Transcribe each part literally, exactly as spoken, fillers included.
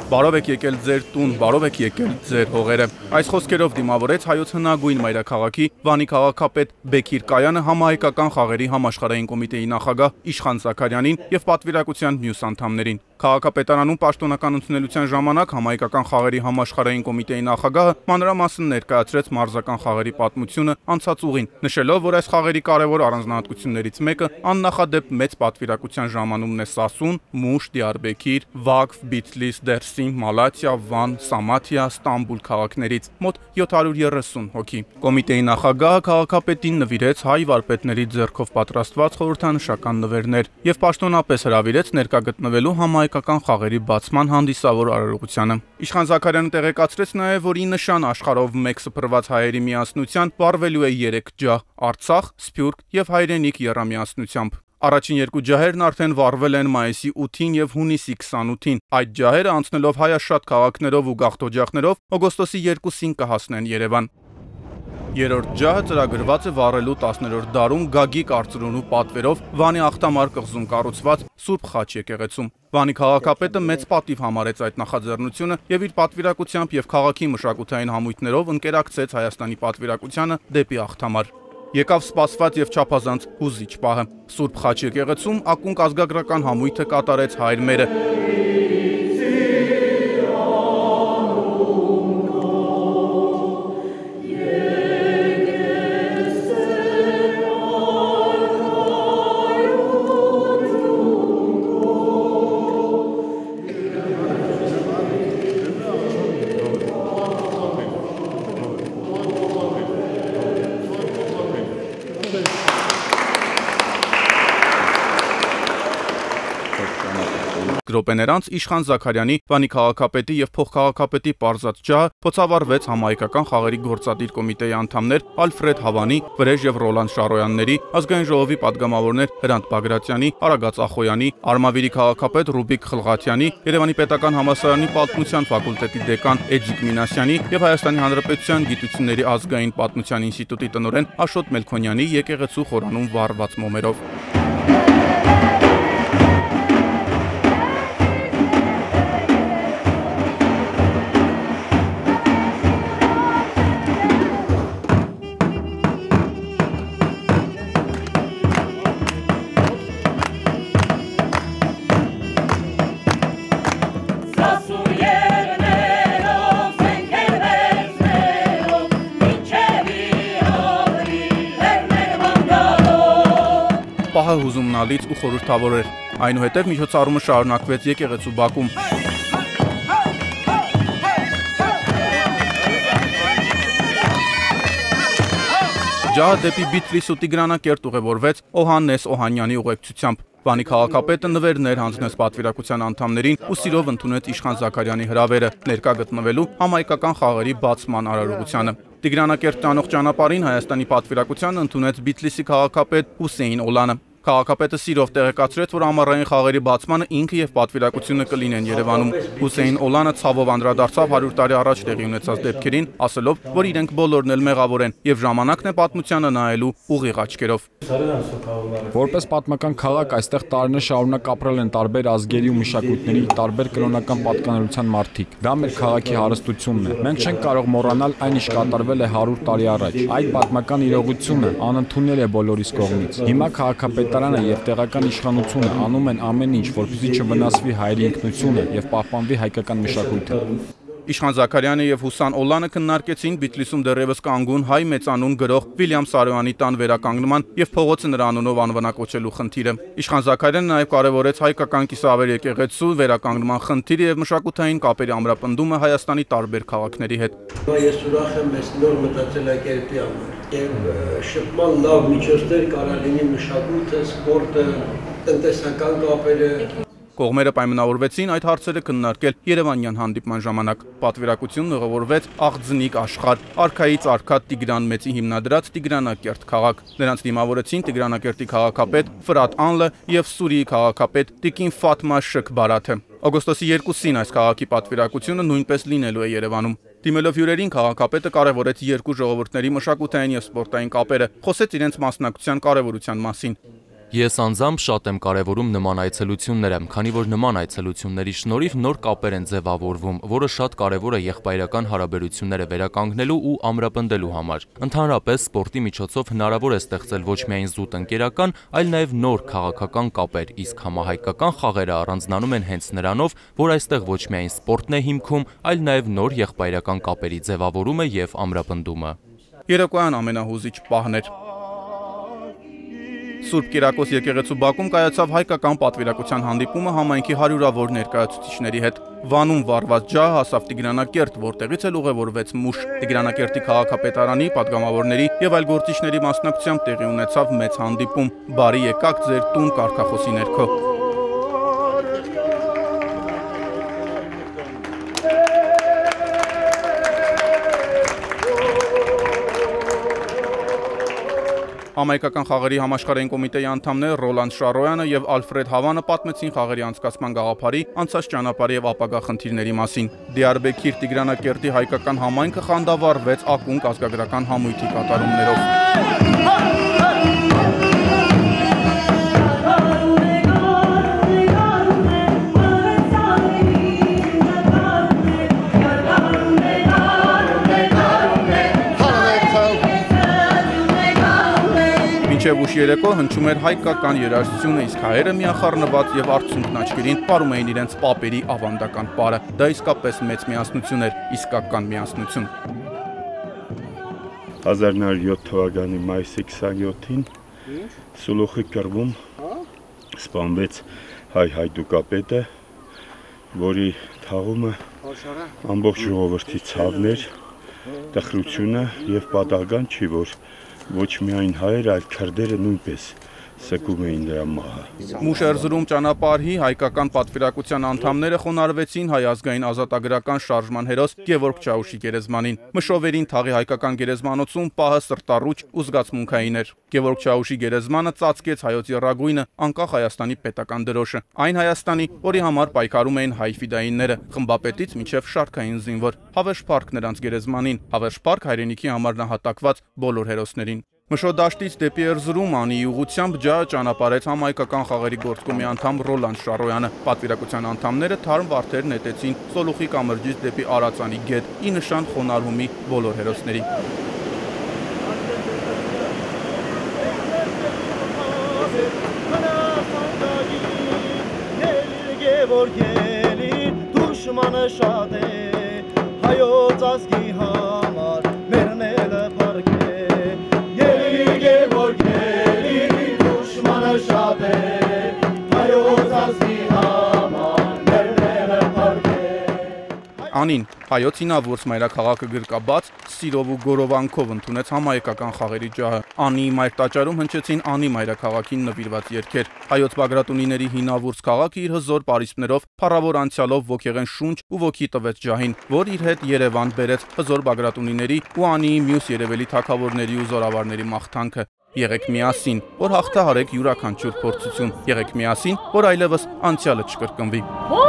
Բարով եք եկել ձեր տուն, բարով եք եկել ձեր հողերը։ Այս խոսքերով դիմավորեց հայոց հնագույն մայրաքաղաքի Վանի քաղաքապետ Բեքիր Կայանը համահայկական խաղերի համաշխարհային կոմիտեի նախագահ Իշխան Զաքարյանին եւ պատվիրակության մյուս անդամներին։ Քաղաքապետարանում պաշտոնական ընդունելության ժամանակ համահայկական խաղերի համաշխարհային կոմիտեի նախագահը մանրամասն ներկայացրեց մարզական խաղերի պատմությունը անցած ուղին, նշելով, որ այս խաղերի կարևոր առանձնահատկություններից մեկը աննախադեպ մեծ պատվիրակության ժամանումն է Սասուն, Մուշ, Դիարբեկիր, Վակֆ, Բիթլիս, Դերսին, Մալաթիա, Վան, Սամաթիա, Ստամբուլ քաղաքներից մոտ յոթ հարյուր երեսուն հոգի։ Կոմիտեի նախագահը քաղաքապետին նվիրեց հայ վարպետների ձեռքով պատրաստված խորհրդանշական նվերներ եւ պաշտոնապես հրավիրեց ներկա գտնվելու համահայկական խաղերի բացման հանդիսավոր արարողությանը։ Իշխան Զաքարյանը տեղեկացրեց նաեւ, որ ի նշան աշխարհով մեկ սփռված հայերի միասնության վարվելու է երեք ջահ՝ Արցախ, Սփյուռք եւ Հայրենիք եռամիասնությամբ։ Առաջին երկու ջահերն արդեն վառվել են մայիսի ութին եւ հունիսի քսանութին։ Այդ ջահերը անցնելով հայաշատ քաղաքներով ու գաղթօջախներով օգոստոսի երկուսին կհասնեն Երևան։ Երրորդ ջահը ծրագրված է վառելու տասներորդ դարում Գագիկ արծրունու պատվերով Վանի աղտամար կղզում կառուցված Սուրբ Խաչ եկեղեցում։ Վանի քաղաքապետը մեծ պատիվ համարեց այդ նախաձեռնությունը եւ իր պատվիրակությամբ եւ քաղաքի մշակութային համույթներով ընկերակցեց Հայաստանի պատվիրակությանը դեպի աղթամար։ Եկավ սպասված եւ չափազանց հուզիչ պահը։ Սուրբ Խաչ եկեղեցում ակունք ազգագրական համույթը կատարեց հայրմերը։ Րոպեներ անց Իշխան Զաքարյանի, Վանի քաղաքապետի եւ փոխքաղաքապետի պարզած ջահը փոցավառվեց համահայկական խաղերի գործադիր կոմիտեի անդամներ Ալֆրեդ Հավանի, Վրեժ եւ Ռոլանդ Շարոյանների, ազգային ժողովի падգամավորներ Հրանտ Բագրատյանի, Արագած Ախոյանի, Արմավիրի քաղաքապետ Ռուբիկ Խլղաթյանի, Երևանի պետական համալսարանի պատմության ֆակուլտետի դեկան Էջիկ Մինասյանի եւ Հայաստանի Հանրապետության Գիտությունների ազգային պատմության ինստիտուտի տնօրեն Աշոտ Մելքոնյանի եկեղեցու խորանում վառված մոմերով։ Պահը հուզումնալից ու խորհրդավոր էր։ Այնուհետև միջոցառումը շարունակվեց եկեղեցու բակում։ Ջահը դեպի Բիթլիս ու Տիգրանակերտ ուղևորվեց Օհաննես Օհանյանի ուղեկցությամբ։ Վանի քաղաքապետը նվերներ հանձնեց պատվիրակության անդամներին ու սիրով ընդունեց Իշխան Զաքարյանի հրավերը ներկա գտնվելու համահայկական խաղերի բացման արարողությանը։ Տիգրանակերտ տանող ճանապարհին Հայաստանի պատվիրակությանը ընդունեց Բիթլիսի քաղաքապետ Հուսեյն Օլանը։ Քաղաքապետը սիրով տեղեկացրեց, որ ամառային խաղերի բացմանը ինքը եւ պատվիրակությունը կլինեն Երևանում։ Հուսեյն Օլանը ցավով անդրադարձավ հարյուր տարի առաջ տեղի ունեցած դեպքերին, ասելով, որ իրենք բոլորն էլ մեղավոր են եւ ժամանակն է պատմությանը նայելու ուղիղ աչքերով։ Որպես պատմական քաղաք այստեղ տարիներ շարունակ ապրել են տարբեր ազգերի ու մշակույթների տարբեր կրոնական պատկանելության մարդիկ։ Դա մեր քաղաքի հարստությունն է։ Մենք չենք կարող մոռանալ այն, ինչ կատարվել է հարյուր տարի առաջ։ Այդ պատմական իրողությունը անընդունել է բոլորիս կողմից։ Հիմա քաղաքապետարանը եւ տեղական իշխանությունը անում են ամեն ինչ, որպեսզի չվնասվի հայերի ինքնությունը եւ պահպանվի հայկական մշակույթը։ Իշխան Զաքարյանը եւ Հուսան Օլանը քննարկեցին Բիթլիսում դեռևս կանգուն հայ մեծանուն գրող Վիլյամ Սարոյանի տան վերականգնման եւ փողոցը նրա անունով անվանակոչելու խնդիրը։ Իշխան Զաքարյանը նաեւ կարեւորեց հայկական կիսավեր եկեղեցու վերականգնման խնդիրը եւ մշակութային կապերի ամրապնդումը Հայաստանի տարբեր քաղաքների հետ։ Ես ուրախ եմ այս նոր մտածելակերպի համար եւ շփման լավ միջոցներ կարող լինի մշակույթը, սպորտը, տնտեսական կապերը։ Կողմերը պայմանավորվեցին այդ հարցերը քննարկել Երևանյան հանդիպման ժամանակ։ Պատվիրակությունն ուղևորվեց Աղձնիկ աշխարհ, արքայից արքա Տիգրան Մեծի հիմնադրած Տիգրանակերտ քաղաք։ Նրանց դիմավորեցին Տիգրանակերտի քաղաքապետ Ֆրատ Անլը եւ Սուրիի քաղաքապետ Տիկին Ֆաթմա Շքբարաթը։ Օգոստոսի երկուսին այս քաղաքի պատվիրակությունը նույնպես լինելու է Երևանում։ Դիմելով հյուրերին քաղաքապետը կարևորեց երկու ժողովուրդների մշակութային եւ սպորտային կապերը, խոսեց իրենց մասնակցության կարևորության մասին։ Ես անձամբ շատ եմ կարևորում նման այցելությունները, քանի որ նման այցելությունների շնորհիվ նոր կապեր են ձևավորվում, որը շատ կարևոր է եղբայրական հարաբերությունները վերականգնելու ու ամրապնդելու համար։ Ընդհանրապես, սպորտի միջոցով հնարավոր է ստեղծել ոչ միայն զուտ ընկերական, այլ նաև նոր քաղաքական կապեր, իսկ համահայկական խաղերը առանձնանում են հենց նրանով, որ այստեղ ոչ միայն սպորտն է հիմքում, այլ նաև նոր եղբայրական կապերի ձևավորումը եւ ամրապնդումը։ Երեկոյան ամենահուզիչ պահն էր։ Սուրբ Կիրակոս եկեղեցու բակում կայացավ հայկական պատվիրակության հանդիպումը համայնքի հարյուրավոր ներկայացուցիչների հետ։ Վանում վառված ջահը հասավ Տիգրանակերտ, որտեղից էլ ուղևորվեց Մուշ։ Տիգրանակերտի քաղաքապետարանի, պատգամավորների եւ այլ գործիչների մասնակցությամբ տեղի ունեցավ մեծ հանդիպում։ Բարի եկաք ձեր տուն կարգախոսի ներքո։ Համայնքական խաղերի համաշխարհային կոմիտեի անդամներ Ռոլանդ Շարոյանը եւ Ալֆրեդ Հավանը պատմեցին խաղերի անցկացման գաղափարի, անցած ճանապարհի եւ ապագա խնդիրների մասին։ Դիարբեքիր Տիգրանակերտի հայկական համայնքը խանդավառվեց ակունք ազգագրական համույթի կատարումներով։ Մինչև ուշ երեկո հնչում էր հայկական երաժշտությունը, իսկ հայերը միախառնված եւ արցունքն աչքերին պարում էին իրենց պապերի ավանդական պարը։ Դա իսկապես մեծ միասնություն էր, իսկական միասնություն։ հազար նոր յոթ թվականի մայիսի քսաներկուին Սուլուխի կռվում սպանվեց հայ հայդուկապետը, որի թաղումը ամբողջ ժողովրդի ցավն էր, տխրությունը եւ պատահական չի, որ ոչ միայն հայերը, այլ քրդերը նույնպես սկում էին դրա մահը։ Մուշերզրում ճանապարհի հայկական պատվիրակության անդամները խոնարհվեցին հայ ազգային ազատագրական շարժման հերոս Գևորգ Չաուշի գերեզմանին։ Մշովերին թաղի հայկական գերեզմանոցում պահը սրտառուչ ու զգացմունքային էր։ Գևորգ Չաուշի գերեզմանը ծածկեց հայոց եռագույնը, անկախ Հայաստանի պետական դրոշը, այն Հայաստանի, որի համար պայքարում էին հայ ֆիդայինները, խմբապետից մինչև շարքային զինվոր։ Հավերժ Փառք նրանց գերեզմանին, Հավերժ Փառք հայրենիքի համար նահատակված բոլոր հերոսներին։ Մշոդաշտից դեպի Էրզրում Անիի ուղությամբ ջահը ճանապարհեց համայնքական խաղերի գործկոմի անդամ Ռոլանդ Շարոյանը։ Պատվիրակության անդամները թարմ վարդեր նետեցին Սոլուխի կամրջից դեպի Արածանի գետ՝ ի նշան խոնարհումի բոլոր հերոսների։ Անին հայոց ինավուրց մայրաքաղաքը գրկաբաց սիրով ու գորովանքով ընդունեց համայնքական խաղերի ջահը։ Անիի մայր տաճարում հնչեցին Անի մայրաքաղաքին նվիրված երգեր։ Հայոց Բագրատունիների հինավուրց քաղաքը իր հզոր պարիսպներով, փառավոր անցյալով ոգեղեն շունչ ու ոգի տվեց ջահին, որ իր հետ Երևան բերեց հզոր Բագրատունիների ու Անիի մյուս երևելի թագավորների ու զորավարների մաղթանքը։ Եղեք միասին, որ հաղթահարեք յուրաքանչյուր փորձություն։ Եղեք միասին, որ այլևս անցյալը չկրկնվի։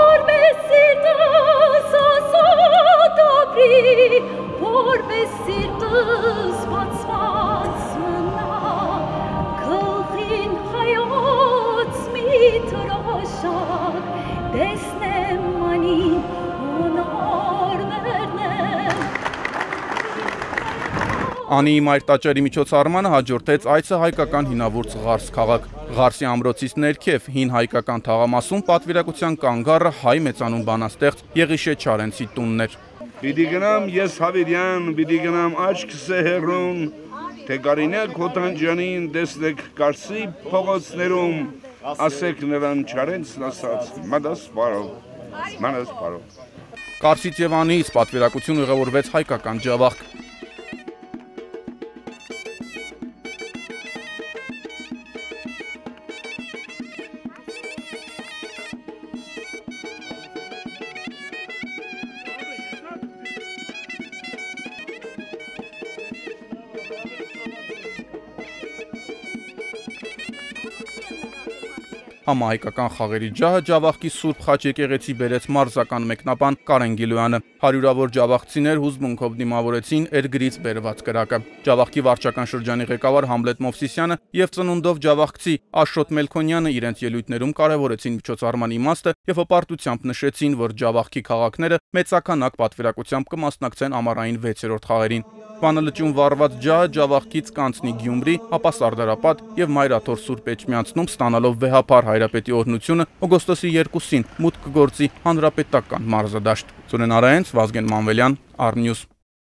Որպես սիրտս բացված մնա, գլխին հայոց մի թրոշակ, տեսնեմ անին հոնորներն եմ։ Անիի մայր տաճարի միջոցառմանը հաջորդեց այցը հայկական հինավուրց Ղարս քաղաք։ Ղարսի ամրոցից ներքև հին հայկական թաղամասում պատվիրակության կանգառը հայ մեծանուն բանաստեղծ Եղիշե Չարենցի տունն էր։ Պիտի գնամ ես հավերյան, պիտի գնամ աչք սեհերուն, թե կարինակ հոթանջանին տեսնեք Կարսի փողոցներում, ասեք նրան Չարենցն ասաց, մադաս պարով, մանաս պարով։ Կարսից եւ Անիից պատվիրակություն ուղևորվեց հայկական ջավախք։ Համահայկական խաղերի ջահը Ջավախքի Սուրբ Խաչ եկեղեցի բերեց մարզական մեկնաբան Կարեն Գիլոյանը։ Հարյուրավոր ջավախցիներ հուզմունքով դիմավորեցին Էրգրից բերված կրակը։ Ջավախքի վարչական շրջանի ղեկավար Համլետ Մովսիսյանը եւ ծնունդով ջավախցի Աշոտ Մելքոնյանը իրենց ելույթներում կարևորեցին միջոցառման իմաստը եւ հպարտությամբ նշեցին, որ Ջավախքի քաղաքները մեծականակ պատվիրակությամբ կմասնակցեն ամառային վեցերորդ խաղերին։ Վանալճյուն վառված ջահը Ջավախքից կանցնի Գյումրի, ապա Սարդարապատ եւ Մայրաթոր Սուրբ Էջմիածնում ստանալով վեհափառ հայրապետի օրհնությունը օգոստոսի երկուսին մուտք կգործի հանրապետական մարզադաշտ։ Սուրեն Արայենց, Վազգեն Մանվելյան, Արնյուս։